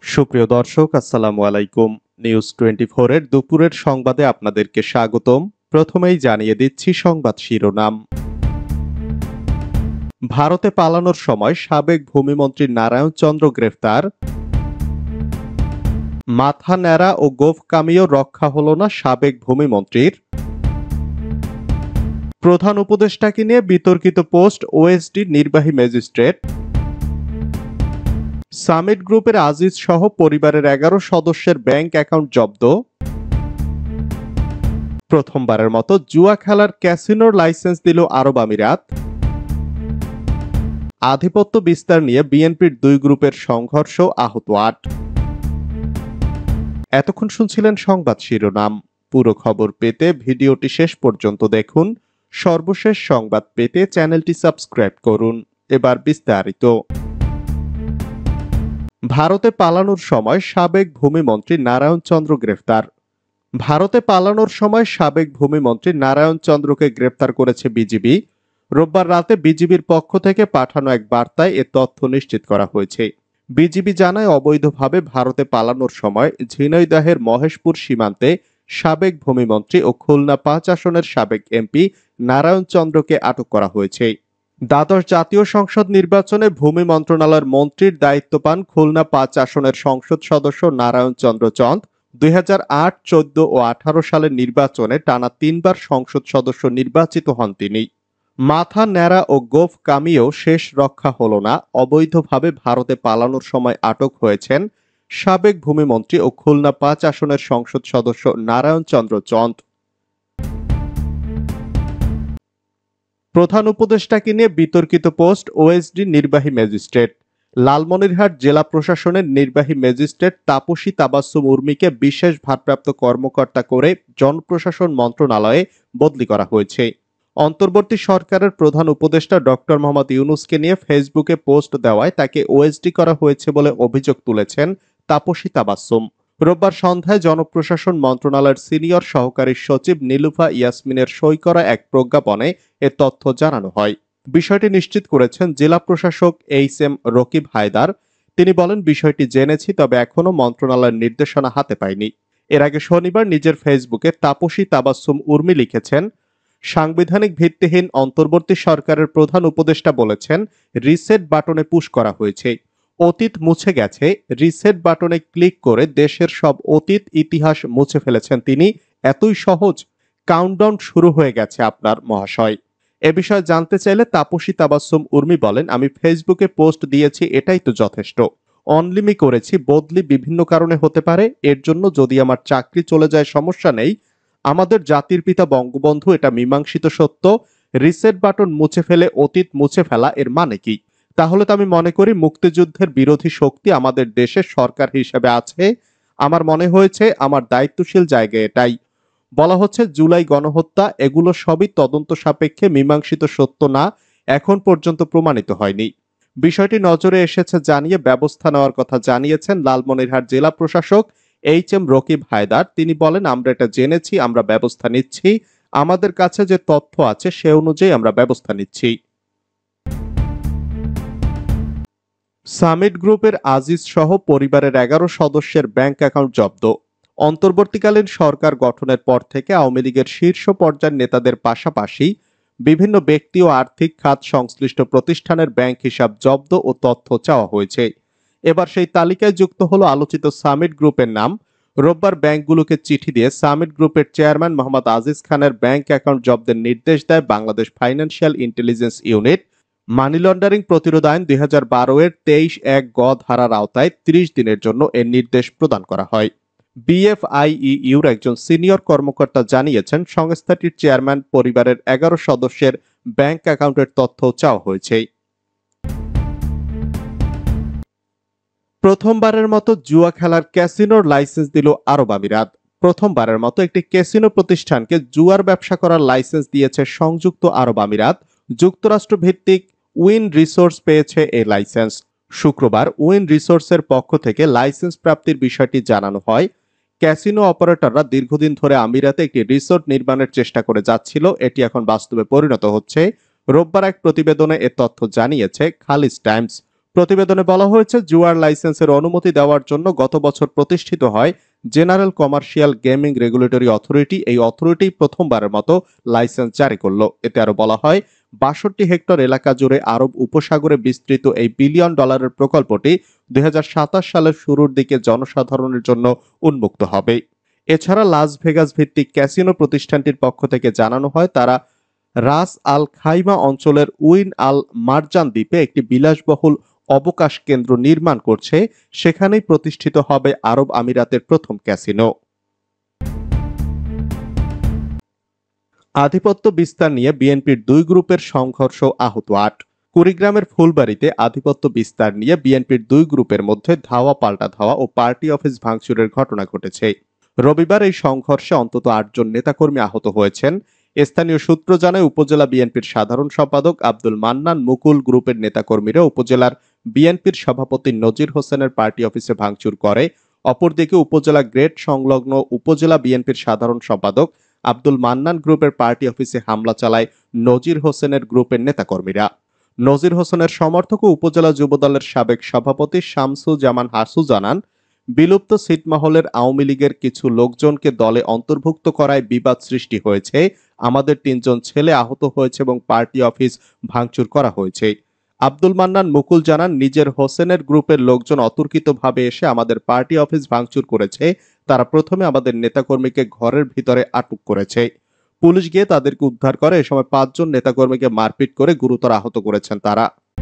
সুপ্রিয় দর্শক, আসসালামু আলাইকুম। নিউজ 24 এর দুপুরের সংবাদে আপনাদেরকে স্বাগতম। প্রথমেই জানিয়ে দিচ্ছি সংবাদ শিরোনাম। ভারতে পালানোর সময় সাবেক ভূমিমন্ত্রী নারায়ণ চন্দ্র গ্রেফতার। মাথা ন্যাড়া ও গোঁফ কামিয়েও রক্ষা হল না সাবেক ভূমিমন্ত্রীর। প্রধান উপদেষ্টাকে নিয়ে বিতর্কিত পোস্ট ওএসডি নির্বাহী ম্যাজিস্ট্রেট। সামিট গ্রুপের আজিজ সহ পরিবারের 11 সদস্যের ব্যাংক অ্যাকাউন্ট জব্দ। প্রথমবারের মতো জুয়া খেলার ক্যাসিনোর লাইসেন্স দিল আরব আমিরাত। আধিপত্য বিস্তার নিয়ে বিএনপির দুই গ্রুপের সংঘর্ষ, আহত 8। এতক্ষণ শুনছিলেন সংবাদ শিরোনাম। পুরো খবর পেতে ভিডিওটি শেষ পর্যন্ত দেখুন। সর্বশেষ সংবাদ পেতে চ্যানেলটি সাবস্ক্রাইব করুন। এবার বিস্তারিত। ভারতে পালানোর সময় সাবেক ভূমিমন্ত্রী নারায়ণ চন্দ্র গ্রেফতার। ভারতে পালানোর সময় সাবেক ভূমিমন্ত্রী নারায়ণ চন্দ্রকে গ্রেফতার করেছে বিজিবি। রোববার রাতে বিজিবির পক্ষ থেকে পাঠানো এক বার্তায় এ তথ্য নিশ্চিত করা হয়েছে। বিজিবি জানায়, অবৈধভাবে ভারতে পালানোর সময় ঝিনাইদহের মহেশপুর সীমান্তে সাবেক ভূমিমন্ত্রী ও খুলনা 5 আসনের সাবেক এমপি নারায়ণ চন্দ্রকে আটক করা হয়েছে। দ্বাদশ জাতীয় সংসদ নির্বাচনে ভূমি মন্ত্রণালয়ের মন্ত্রীর দায়িত্ব পান খুলনা 5 আসনের সংসদ সদস্য নারায়ণ চন্দ্র চন্দ। 2008, 14 ও 18 সালের নির্বাচনে টানা 3 বার সংসদ সদস্য নির্বাচিত হন তিনি। মাথা ন্যাড়া ও গোঁফ কামিয়েও শেষ রক্ষা হল না। অবৈধভাবে ভারতে পালানোর সময় আটক হয়েছেন সাবেক ভূমিমন্ত্রী ও খুলনা 5 আসনের সংসদ সদস্য নারায়ণ চন্দ্র চন্দ। প্রধান উপদেষ্টাকে নিয়ে বিতর্কিত পোস্ট ওএসডি নির্বাহী ম্যাজিস্ট্রেট। লালমনিরহাট জেলা প্রশাসনের নির্বাহী ম্যাজিস্ট্রেট তাপসী তাবাসসুম উর্মিকে বিশেষ ভারপ্রাপ্ত কর্মকর্তা করে জনপ্রশাসন মন্ত্রণালয়ে বদলি করা হয়েছে। অন্তর্বর্তী সরকারের প্রধান উপদেষ্টা ডক্টর মোহাম্মদ ইউনূসকে নিয়ে ফেসবুকে পোস্ট দেওয়ায় তাকে ওএসডি করা হয়েছে বলে অভিযোগ তুলেছেন তাপসী তাবাসসুম। রোববার সন্ধ্যায় জনপ্রশাসন মন্ত্রণালয়ের সিনিয়র সহকারী সচিব নীলুফা ইয়াসমিনের সই করা এক প্রজ্ঞাপনে এ তথ্য জানানো হয়। বিষয়টি নিশ্চিত করেছেন জেলা প্রশাসক এইচ.এম. রকিব হায়দার। তিনি বলেন, বিষয়টি জেনেছি, তবে এখনো মন্ত্রণালয়ের নির্দেশনা হাতে পাইনি। এর আগে শনিবার নিজের ফেসবুকে তাপসী তাবাসসুম উর্মি লিখেছেন, সাংবিধানিক ভিত্তিহীন অন্তর্বর্তী সরকারের প্রধান উপদেষ্টা বলেছেন রিসেট বাটনে পুশ করা হয়েছে। অতীত মুছে গেছে। রিসেট বাটনে ক্লিক করে দেশের সব অতীত ইতিহাস মুছে ফেলেছেন তিনি। এতই সহজ? কাউন্টডাউন শুরু হয়ে গেছে আপনার, মহাশয়। এ বিষয়ে জানতে চাইলে তাপসী তাবাসসুম উর্মি বলেন, আমি ফেসবুকে পোস্ট দিয়েছি, এটাই তো যথেষ্ট। অনলিমি করেছি, বদলি বিভিন্ন কারণে হতে পারে। এর জন্য যদি আমার চাকরি চলে যায় সমস্যা নেই। আমাদের জাতির পিতা বঙ্গবন্ধু, এটা মীমাংসিত সত্য। রিসেট বাটন মুছে ফেলে অতীত মুছে ফেলা, এর মানে কি? তাহলে তো আমি মনে করি মুক্তিযুদ্ধের বিরোধী শক্তি আমাদের দেশের সরকার হিসেবে আছে। আমার মনে হয়েছে আমার দায়িত্বশীল জায়গা এটাই। বলা হচ্ছে জুলাই গণহত্যা, এগুলো সবই তদন্ত সাপেক্ষে মীমাংসিত সত্য না, এখন পর্যন্ত প্রমাণিত হয়নি। বিষয়টি নজরে এসেছে জানিয়ে ব্যবস্থা নেওয়ার কথা জানিয়েছেন লালমনিরহাট জেলা প্রশাসক এইচ.এম. রকিব হায়দার। তিনি বলেন, আমরা এটা জেনেছি, আমরা ব্যবস্থা নিচ্ছি। আমাদের কাছে যে তথ্য আছে সে অনুযায়ী আমরা ব্যবস্থা নিচ্ছি। সামিট গ্রুপের আজিজ সহ পরিবারের 11 সদস্যের ব্যাংক অ্যাকাউন্ট জব্দ। অন্তর্বর্তীকালীন সরকার গঠনের পর থেকে আওয়ামী লীগের শীর্ষ পর্যায়ের নেতাদের পাশাপাশি বিভিন্ন ব্যক্তি ও আর্থিক খাত সংশ্লিষ্ট প্রতিষ্ঠানের ব্যাংক হিসাব জব্দ ও তথ্য চাওয়া হয়েছে। এবার সেই তালিকায় যুক্ত হলো আলোচিত সামিট গ্রুপের নাম। রোববার ব্যাংকগুলোকে চিঠি দিয়ে সামিট গ্রুপের চেয়ারম্যান মোহাম্মদ আজিজ খানের ব্যাংক অ্যাকাউন্ট জব্দের নির্দেশ দেয় Bangladesh financial intelligence unit. Money laundering প্রতিরোধ আইন 2012 এর 23(1) গ ধারার আওতায় 30 দিনের জন্য এর নির্দেশ প্রদান করা হয়। বিএফআইইউর একজন সিনিয়র কর্মকর্তা জানিয়েছেন, সংস্থাটির চেয়ারম্যান পরিবারের 11 সদস্যের ব্যাংক অ্যাকাউন্টের তথ্য চাওয়া হয়েছে। প্রথমবারের মতো জুয়া খেলার ক্যাসিনোর লাইসেন্স দিল আরব আমিরাত। প্রথমবারের মতো একটি ক্যাসিনো প্রতিষ্ঠানকে জুয়ার ব্যবসা করার লাইসেন্স দিয়েছে সংযুক্ত আরব আমিরাত। যুক্তরাষ্ট্র ভিত্তিক উইন রিসোর্স পেয়েছে এই লাইসেন্স। শুক্রবার উইন রিসোর্সের পক্ষ থেকে লাইসেন্স প্রাপ্তির বিষয়টি জানানো হয়। ক্যাসিনো অপারেটররা দীর্ঘদিন ধরে আমিরাতে একটি রিসোর্ট নির্মাণের চেষ্টা করে যাচ্ছিল, এটি এখন বাস্তবে পরিণত হচ্ছে। রোববার এক প্রতিবেদনে এ তথ্য জানিয়েছে খালিজ টাইমস। প্রতিবেদনে বলা হয়েছে, জুয়ার লাইসেন্সের অনুমতি দেওয়ার জন্য গত বছর প্রতিষ্ঠিত হয় general commercial gaming regulatory authority. এই অথরিটি প্রথমবারের মতো লাইসেন্স জারি করল। এতে আরো বলা হয়, ৬২ হেক্টর এলাকা জুড়ে আরব উপসাগরে বিস্তৃত এই বিলিয়ন ডলারের প্রকল্পটি ২০২৭ সালের শুরুর দিকে জনসাধারণের জন্য উন্মুক্ত হবে। এছাড়া লাস ভেগাস ভিত্তিক ক্যাসিনো প্রতিষ্ঠানটির পক্ষ থেকে জানানো হয়, তারা রাস আল খাইমা অঞ্চলের উইন আল মারজান দ্বীপে একটি বিলাসবহুল অবকাশ কেন্দ্র নির্মাণ করছে। সেখানেই প্রতিষ্ঠিত হবে আরব আমিরাতের প্রথম ক্যাসিনো। আধিপত্য বিস্তার নিয়ে বিএনপির দুই গ্রুপের সংঘর্ষ, আহত ৮। কুড়িগ্রামের ফুলবাড়ীতে আধিপত্য বিস্তার নিয়ে বিএনপির দুই গ্রুপের মধ্যে ধাওয়া পাল্টা ধাওয়া ও পার্টি অফিস ভাঙচুরের ঘটনা ঘটেছে। রবিবার এই সংঘর্ষে অন্তত ৮ জন নেতাকর্মী আহত হয়েছেন। স্থানীয় সূত্র জানায়, উপজেলা বিএনপির সাধারণ সম্পাদক আব্দুল মান্নান মুকুল গ্রুপের নেতাকর্মীরা উপজেলার বিএনপির সভাপতি নজির হোসেনের পার্টি অফিসে ভাঙচুর করে। অপরদিকে উপজেলা গ্রেড সংলগ্ন উপজেলা বিএনপির সাধারণ সম্পাদক আব্দুল মান্নান গ্রুপের পার্টি অফিসে হামলা চালায় নজির হোসেনের গ্রুপের নেতাকর্মীরা। নজির হোসেনের সমর্থক ও উপজেলা যুবদলের সাবেক সভাপতি শামসু জামান হাসু জানান, বিলুপ্ত ছিটমহলের আওয়ামী লীগের কিছু লোকজনকে দলে অন্তর্ভুক্ত করায় বিবাদ সৃষ্টি হয়েছে। আমাদের ৩ জন ছেলে আহত হয়েছে এবং পার্টি অফিস ভাঙচুর করা হয়েছে। আব্দুল মান্নান মুকুল জানান, নিজের হোসেনের গ্রুপের লোকজন অতর্কিতভাবে এসে আমাদের পার্টি অফিস ভাঙচুর করেছে। তারা প্রথমে আমাদের নেতাকর্মীকে ঘরের ভিতরে আটক করেছে। পুলিশ গিয়ে তাদেরকে উদ্ধার করে। এ সময় ৫ জন নেতাকর্মীকে মারপিট করে গুরুতর আহত করেছেন তারা।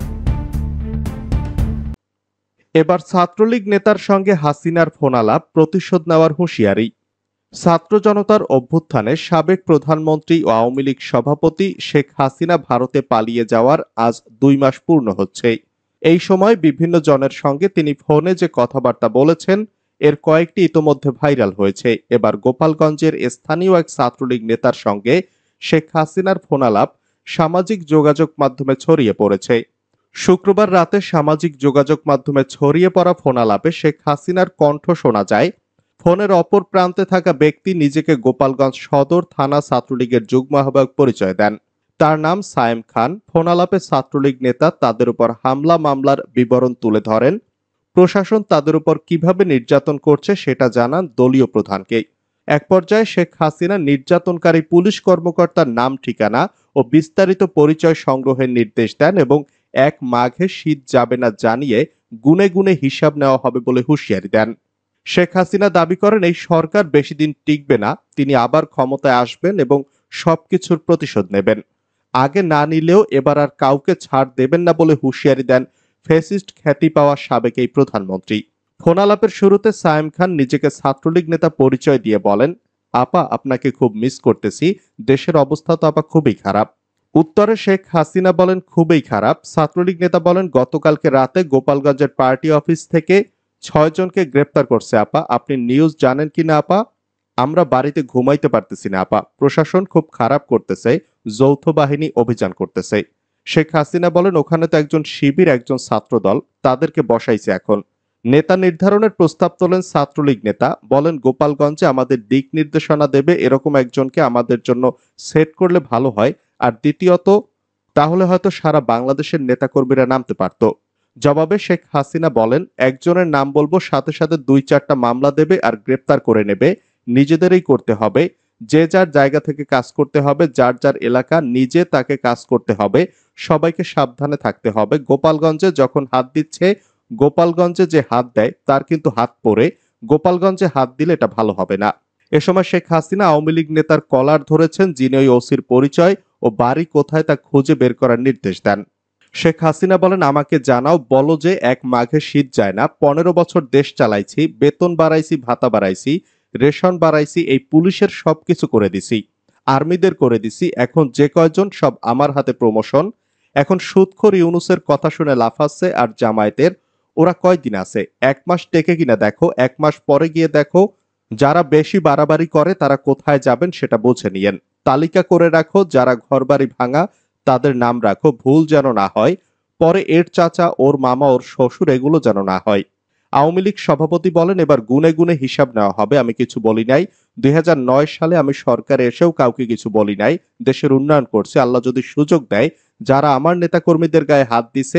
এবার ছাত্রলীগ নেতার সঙ্গে হাসিনার ফোনালাপ, প্রতিশোধ নেওয়ার হুঁশিয়ারি। ছাত্র জনতার অভ্যুত্থানে সাবেক প্রধানমন্ত্রী ও আওয়ামী লীগ সভাপতি শেখ হাসিনা ভারতে পালিয়ে যাওয়ার আজ ২ মাস পূর্ণ হচ্ছে। এই সময় বিভিন্ন জনের সঙ্গে তিনি ফোনে যে কথাবার্তা বলেছেন, এর কয়েকটি ইতোমধ্যে ভাইরাল হয়েছে। এবার গোপালগঞ্জের স্থানীয় এক ছাত্রলীগ নেতার সঙ্গে শেখ হাসিনার ফোনালাপ সামাজিক যোগাযোগ মাধ্যমে ছড়িয়ে পড়েছে। শুক্রবার রাতে সামাজিক যোগাযোগ মাধ্যমে ছড়িয়ে পড়া ফোনালাপে শেখ হাসিনার কণ্ঠ শোনা যায়। ফোনের অপর প্রান্তে থাকা ব্যক্তি নিজেকে গোপালগঞ্জ সদর থানা ছাত্রলীগের যুগ্ম আহ্বায়ক পরিচয় দেন। তার নাম সায়েম খান। ফোনালাপে ছাত্রলীগ নেতা তাদের উপর হামলা মামলার বিবরণ তুলে ধরেন। প্রশাসন তাদের উপর কিভাবে নির্যাতন করছে সেটা জানান দলীয় প্রধানকে। এক পর্যায়ে শেখ হাসিনা নির্যাতনকারী পুলিশ কর্মকর্তার নাম, ঠিকানা ও বিস্তারিত পরিচয় সংগ্রহের নির্দেশ দেন এবং ১ মাঘে শীত যাবে না জানিয়ে গুনে গুনে হিসাব নেওয়া হবে বলে হুঁশিয়ারি দেন। শেখ হাসিনা দাবি করেন, এই সরকার বেশি দিন টিকবে না। তিনি আবার ক্ষমতায় আসবেন এবং সবকিছুর প্রতিশোধ নেবেন। আগে না নিলেও এবার আর কাউকে ছাড় দেবেন না বলে হুঁশিয়ারি দেন ফ্যাসিস্ট খ্যাতি পাওয়া সাবেক এই প্রধানমন্ত্রী। ফোনালাপের শুরুতে সায়েম খান নিজেকে ছাত্রলীগ নেতা পরিচয় দিয়ে বলেন, আপা আপনাকে খুব মিস করতেছি, দেশের অবস্থা তো আপা খুবই খারাপ। উত্তরে শেখ হাসিনা বলেন, খুবই খারাপ। ছাত্রলীগ নেতা বলেন, গতকালকে রাতে গোপালগঞ্জের পার্টি অফিস থেকে ৬ জনকে গ্রেপ্তার করছে আপা। আপনি নিউজ জানেন কিনা আপা? আমরা বাড়িতে ঘুমাইতে পারতেছি না আপা। প্রশাসন খুব খারাপ করতেছে, যৌথ বাহিনী অভিযান করতেছে। শেখ হাসিনা বলেন, ওখানে তো একজন শিবির, একজন ছাত্রদল, তাদেরকে বসাইছে এখন। নেতা নির্ধারণের প্রস্তাব তোলেন ছাত্রলীগ নেতা, বলেন গোপালগঞ্জে আমাদের দিক নির্দেশনা দেবে এরকম একজনকে আমাদের জন্য সেট করলে ভালো হয়। আর দ্বিতীয়ত, তাহলে হয়তো সারা বাংলাদেশের নেতাকর্মীরা নামতে পারত। জবাবে শেখ হাসিনা বলেন, একজনের নাম বলবো, সাথে সাথে ২-৪টা মামলা দেবে আর গ্রেপ্তার করে নেবে। নিজেদেরই করতে হবে, যে যার জায়গা থেকে কাজ করতে হবে, যার যার এলাকা নিজে তাকে কাজ করতে হবে। সবাইকে সাবধানে থাকতে হবে। গোপালগঞ্জে যখন হাত দিচ্ছে, গোপালগঞ্জে যে হাত দেয় তার কিন্তু হাত পড়ে। গোপালগঞ্জে হাত দিলে এটা ভালো হবে না। এ সময় শেখ হাসিনা আওয়ামী লীগ নেতার কলার ধরেছেন, যিনি ওই ওসির পরিচয় ও বাড়ি কোথায় তা খুঁজে বের করার নির্দেশ দেন। শেখ হাসিনা বলেন, আমাকে জানাও, বলো যে ১ মাঘে শীত যায় না। ১৫ বছর দেশ চালাইছি, বেতন বাড়াইছি, ভাতা বাড়াইছি, রেশন বাড়াইছি, এই পুলিশের সবকিছু করে দিছি, আর্মিদের করে দিছি। এখন যে কয়জন সব আমার হাতে প্রমোশন। এখন সুদখোর ইউনুসের কথা শুনে লাফাচ্ছে আর জামায়াতের, ওরা কয়দিন আছে? ১ মাস টেকে কিনা দেখো, ১ মাস পরে গিয়ে দেখো। যারা বেশি বাড়াবাড়ি করে তারা কোথায় যাবেন সেটা বুঝে নিয়েন। তালিকা করে রাখো, যারা ঘরবাড়ি ভাঙা তাদের নাম রাখো, ভুল যেন না হয়। পরে এর চাচা, ওর মামা, ওর শ্বশুর, এগুলো যেন না হয়। আওয়ামী লীগ সভাপতি বলেন, এবার গুনে গুনে হিসাব নেওয়া হবে। আমি কিছু বলি নাই। ২০০৯ সালে আমি সরকারে এসেও কাউকে কিছু বলি নাই। দেশের উন্নয়ন করছে। আল্লাহ যদি সুযোগ দেয়, যারা আমার নেতাকর্মীদের গায়ে হাত দিছে,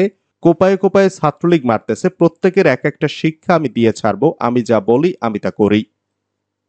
কোপায়ে কোপায়ে ছাত্রলীগ মারতেছে, প্রত্যেকের এক একটা শিক্ষা আমি দিয়ে ছাড়বো, আমি যা বলি আমি তা করি।